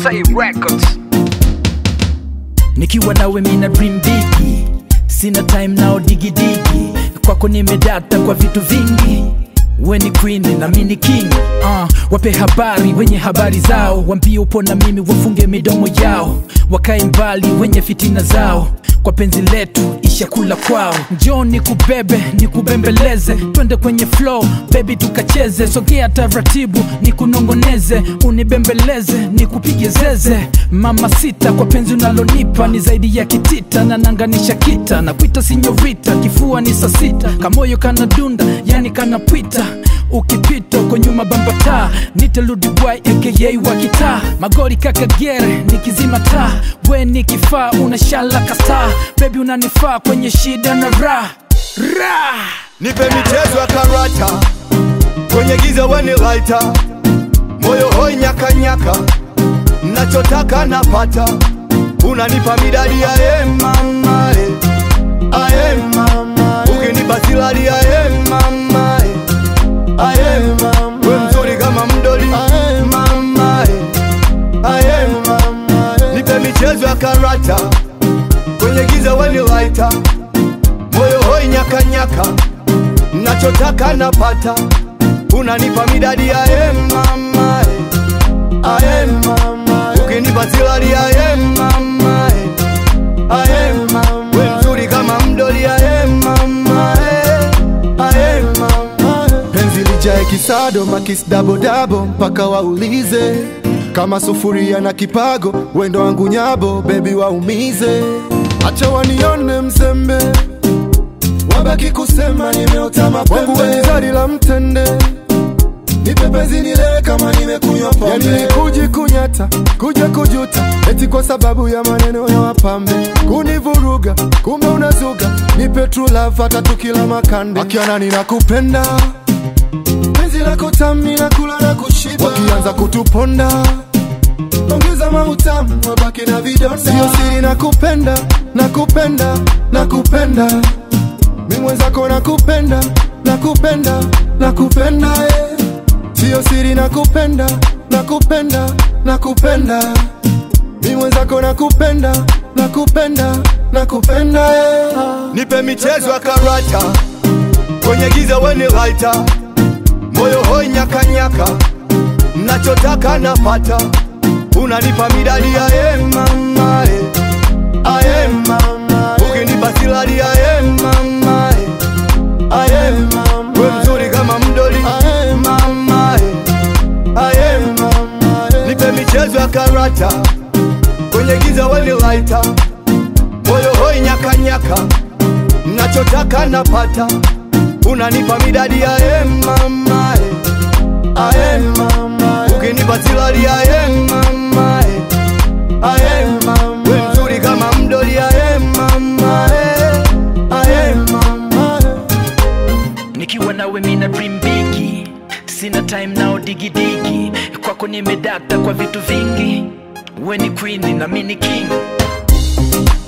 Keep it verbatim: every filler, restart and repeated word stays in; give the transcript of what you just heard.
Say Records. Nikiwa nawe mina dream bigi, sina time nao digi digi. Kwako nimedata kwa vitu vingi, we ni queen na mimi ni king. uh, Wape habari wenye habari zao, wambie upo na mimi wafunge midomo yao. Wakae mbali wenye fitina zao, kwa penzi letu isha kula kwao. Njoo nikubebe nikubembeleze, twende kwenye flow baby tukacheze. Sogea taratibu nikunongoneze, unibembeleze nikupige zeze. Mama sita kwa penzi unalonipa ni zaidi ya kitita, na nanganisha kita na kuita sinyorita. Kifua ni saa sita, kamoyo kana dunda yani kana pita. Ukipita uko nyuma bambata, nite Ludigwai aka Wakita. Magori kaka gere nikizima taa, we nikifaa unashala kasta. Baby unanifaa kwenye shida na ra ra. Nipe michezo ya karata, kwenye giza we ni lighter. Moyo hoi nyaka nyaka, nachotaka napata. Unanipa midadi ya e mama e, ae mama e. Ukinipa siladi ya e mama e, ae mama e. We mzuri kama mdoli, ae mama e, ae mama e. Nipe michezo ya karata, kwenye giza we ni lighter. Moyo hoi nyaka nyaka, nachotaka napata. Unanipa midadi ya e mama e, ae mama e. Ukinipa siladi ya e mama e, ae mama e. We mzuri kama mdoli ya e mama e, ae mama e. Penzi lijae kisado makis dabo dabo, mpaka waulize kama sufuria na kipago. Wendo wangu nyabo baby waumize, acha wanione mzembe, wabaki kusema nimeota mapembe. Wangu weni zari la mtende, nipe penzi nile kama nimekunywa pombe. Yani kuji kunyata, kuja kujuta, eti kwa sababu ya maneno ya wapambe. Kunivuruga, kumbe unazuga, nipe true love hata tukila makande. Akiana ninakupenda, penzi lako tamu nakula na kushiba. Wakianza kutuponda, ongeza mautamu wabaki na vidonda. Sio siri nakupenda, nakupenda, nakupenda. Mimi mwenzako nakupenda, nakupenda, nakupenda eh. Sio siri nakupenda, nakupenda, nakupenda. Mimi mwenzako nakupenda, nakupenda, nakupenda eh. Nipe michezo ya karata, kwenye giza we ni lighter. Moyo hoi nyaka nyaka, nachotaka napata. Unanipa midadi ya e mama e, ae mama e. Ukinipa siladi ya e mama e, ae mama e. We mzuri kama mdoli, ae mama e, ae mama e. Nipe michezo ya karata, kwenye giza we ni lighter. Moyo hoi nyaka nyaka, nachotaka napata. Unanipa midadi ya e mama e, ae mama e. Ukinipa siladi ya e mama e, ae mama e. We mzuri kama mdoli ya e mama e, ae mama e. Nikiwa nawe mina dream bigi, sina time nao digi digi. Kwako nimedata kwa vitu vingi, we ni queen na mimi ni king.